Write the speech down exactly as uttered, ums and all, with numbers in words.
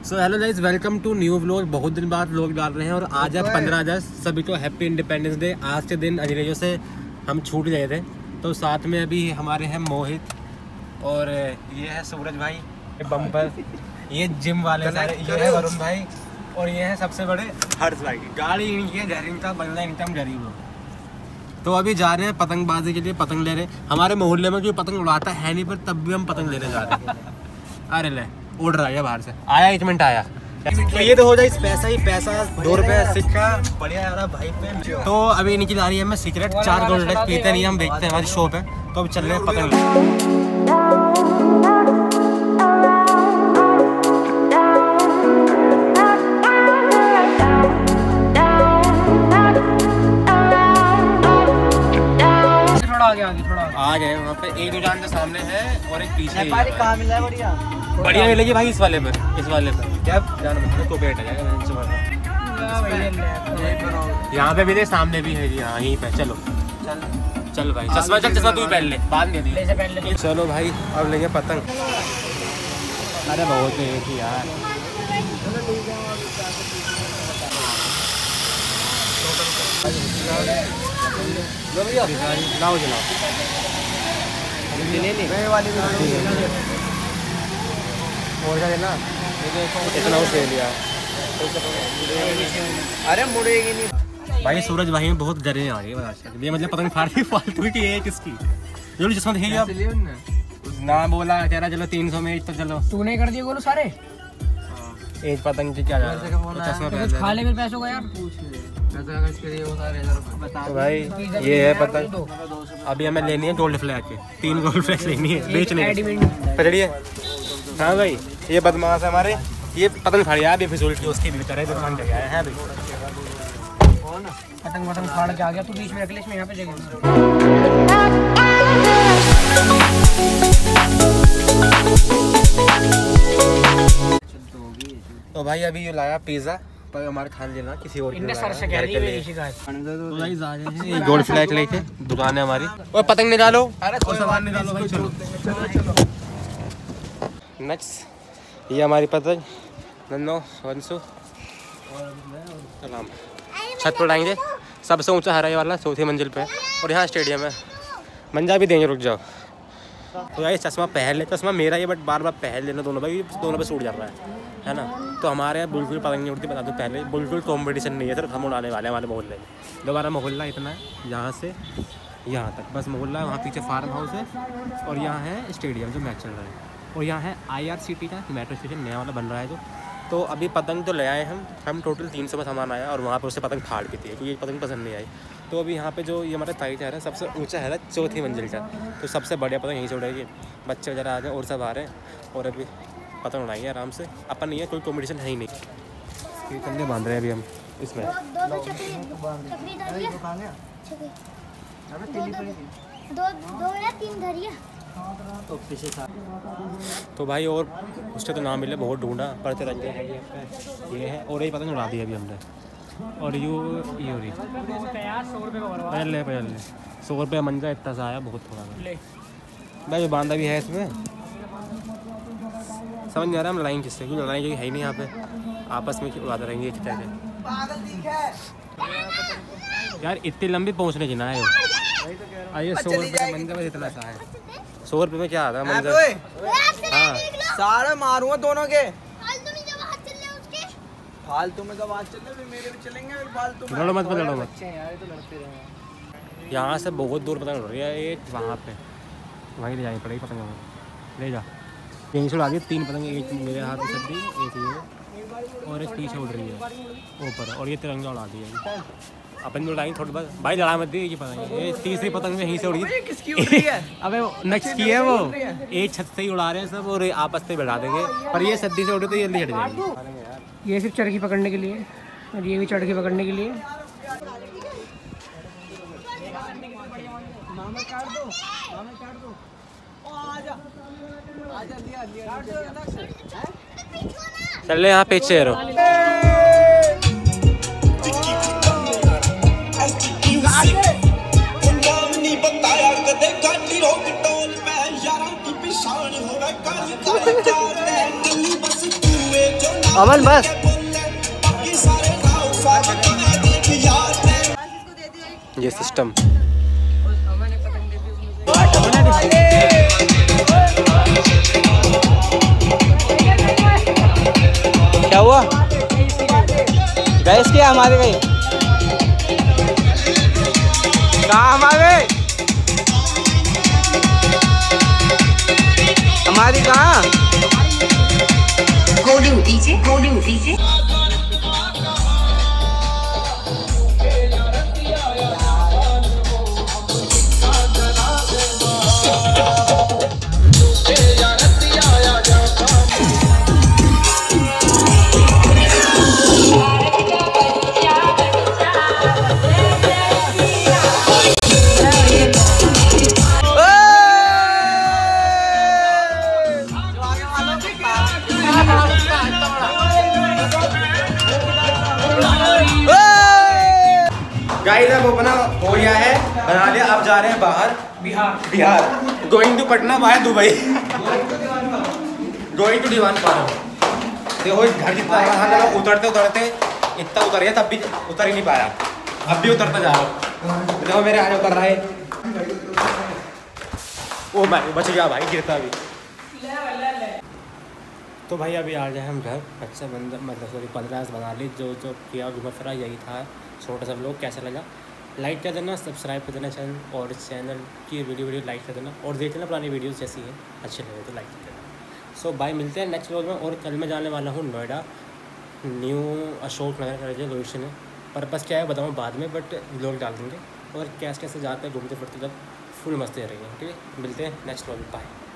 So hello guys, welcome to new vlog. बहुत दिन बाद व्लॉग डाल रहे हैं और आज है पंद्रह अगस्त। सभी को हैप्पी इंडिपेंडेंस डे। आज के दिन अंग्रेजों से हम छूट गए थे। तो साथ में अभी हमारे हैं मोहित और ये है सूरज भाई, ये बम्पर, ये जिम वाले सारे, ये है वरुण भाई और ये है सबसे बड़े हर्ष भाई। गाड़ी इनकी है, घर इनका, बनना इनका, हम गरीब लोग। तो अभी जा रहे हैं पतंगबाजी के लिए, पतंग ले रहे हैं। हमारे मोहल्ले में कोई पतंग उड़ाता है नहीं, पर तब भी हम पतंग लेने जा रहे हैं। अरे ले, उड़ रहा है बाहर से, आया एक मिनट आया। तो ये तो हो जाए पैसा ही पैसा, दो रुपए सिक्का बढ़िया आ रहा भाई पे। तो अभी इनकी ला रही है, मैं सिगरेट चार गोल्ड पीते नहीं, हम बेचते हैं, हमारी शॉप है। तो अब चल रहे हैं पतंग। आगे आगे थोड़ा आ गए वहाँ पे। एक दुकान के सामने है और एक पीछे है। कहाँ मिला है? बढ़िया बढ़िया मिलेगी भाई इस वाले पर, इस वाले पर क्या जाना मतलब तो बेट है यहाँ पे भी दे, सामने भी है जी। हाँ यहीं पे चलो, चल चल भाई, चश्मा चल, चश्मा तू भी पहन ले, बाद में दे। चलो भाई अब लेंगे पतंग। अरे बहुत है कि यार, लाओ जलाओ और क्या लेना, इतना उसे लिया। अरे मुड़ेगी नहीं भाई। सूरज भाई में बहुत डरे आ गए, ये मतलब पतंग फाड़ दी फालतू की है किसकी। जो जिसमें देखेगी आप ना बोला कह रहा चलो तीन सौ में तो चलो। तूने कर दिए बोलो सारे एक पतंग की क्या चश्मा खा ले फिर पैसों का यार। तो भाई ये है पतंग, अभी हमें लेनी है गोल्ड फ्लैग के, तीन गोल्ड फ्लैग लेनी है बेचने की। पकड़िए। हाँ भाई ये बदमाश है हमारे, ये पतंग फाड़ी है बेफिजूल की, उसकी भी करे दुकान पे गया है। पतंग पतंग फाड़ के आ गया, तू बीच में रख ले, इसमें यहाँ पे जगह। तो भाई अभी ये लाया पिज्जा, पर हमारे खाने लेना किसी और के सर से कह रही है। गोल्ड फ्लैग लेके दुकान है हमारी। और पतंग निकालो, और सामान निकालो भाई। चलो नेक्स्ट ये हमारी पतंग नन्नो वंशु सलाम। छत पर उड़ाएंगे, सबसे ऊंचा हराई वाला चौथी मंजिल पे, और यहाँ स्टेडियम है। मंजा भी देंगे, रुक जाओ। तो भाई चश्मा पहन ले, चश्मा मेरा ये बट बार बार पहन लेना दोनों भाई, दोनों पे सूट जा रहा है है ना। तो हमारे यहाँ बिल्कुल पतंग नहीं उड़ती, बता दो पहले। बिल्कुल कॉम्पिटिशन नहीं है, सिर्फ हम उड़ाने वाले हैं हमारे मोहल्ले में। दोबारा मोहल्ला इतना है, यहाँ से यहाँ तक बस मोहल्ला है। वहाँ पीछे फार्म हाउस है और यहाँ है स्टेडियम जो मैच चल रहा है। और यहाँ है आई आर सी टी का मेट्रो स्टेशन नया वाला बन रहा है जो। तो अभी पतंग तो ले आए हम हम टोटल तीन सौ में सामान आया, और वहाँ पर उससे पतंग फाड़ भी थी क्योंकि पतंग पसंद नहीं आई। तो अभी यहाँ पे जो ये हमारा ताई है सबसे ऊंचा है चौथी मंजिल का, तो सबसे बढ़िया पतंग यहीं से उड़ेगी। बच्चे वगैरह आ गए और सब आ रहे हैं, और अभी पतंग उड़ाएंगे आराम से। अपन नहीं है, कोई कॉम्पिटिशन है ही नहीं। ये कंधे बांध रहे हैं अभी हम इसमें। तो भाई और उससे तो नाम मिले, बहुत ढूंढा पढ़ते रंगे ये है। और ये पतंग उड़ा दी अभी हमने। और यू ये हो रही पहले पहले सौ रुपये मंजा इतना सा आया, बहुत थोड़ा भाई। जो बांधा भी है इसमें, समझ नहीं आ रहा हम लड़ाई किससे, क्योंकि लड़ाई क्योंकि है ही नहीं यहाँ पे, आपस में उड़ाते रहेंगे एक तरह यार। इतनी लंबी पहुँचने की ना है ये। सौ रुपये मंजा बस इतना सा है, सौ रुपये में क्या आता है मंजा। हाँ सारे मारूंगा दोनों के, फालतू में जब आज चल रहे मेरे भी चलेंगे फालतू में। लड़ो मत लड़ो मत। यहाँ से बहुत दूर पतंग उड़ रही है, एक वहाँ पे वहीं ले जानी पड़ेगी पतंग। ले जा, यहीं से उड़ा दी तीन पतंग, एक मेरे हाथ में सब्जी, एक ये और एक पीछे उड़ रही है ऊपर, और ये तिरंगा उड़ा दिया अपन भी उड़ाएंगे थोड़ी बहुत। भाई लड़ा मत दी ये पतंग, ये तीसरी पतंग में यहीं से उड़ी है। अबे नेक्स्ट की है वो, एक छत से ही उड़ा रहे हैं सब और आपस में बढ़ा देंगे, पर ये सद्दी से उड़े तो जल्दी हट जाएगी। ये सिर्फ चरखी पकड़ने के लिए, और ये भी चरखी पकड़ने के लिए। चल यहाँ पीछे रहो। अमन बस ये सिस्टम क्या हुआ गैस क्या हमारे गए कहाँ हमारे हमारी कहाँ Golu DJ Golu DJ guys अब अपना हो गया है बना लिया। अब जा रहे हैं बाहर Bihar Bihar going to Patna by Dubai going to Diwan park. देखो घर जितना है उतरते उतरते इतना उतर गया तब भी उतर ही नहीं पाया। अब भी उतरता जा रहा हूँ। देखो मेरे आने उतर रहा है। ओ भाई बच गया भाई गिरता भी। तो भाई अभी आ जाए हम घर। अच्छा बंदा मतलब सॉरी पंद्रह बना ली। जो जो किया घूमा फिरा यही था छोटा सा लोग। कैसा लगा लाइक कर देना, सब्सक्राइब कर देना चैनल और चैनल की वीडियो वीडियो लाइक कर देना और देख लेना पुरानी वीडियोस जैसी है अच्छे लगे तो लाइक कर देना। सो बाय मिलते हैं नेक्स्ट व्लॉग में। और कल मैं जाने वाला हूँ नोएडा न्यू अशोक नगर का जो लोकेशन है। पर्पस क्या है बताऊँ बाद में बट व्लॉग डाल देंगे। और कैसे कैसे जाते हैं घूमते फिरते जब फुल मस्ती रहेंगे। ठीक है मिलते हैं नेक्स्ट व्लॉग में। बाय।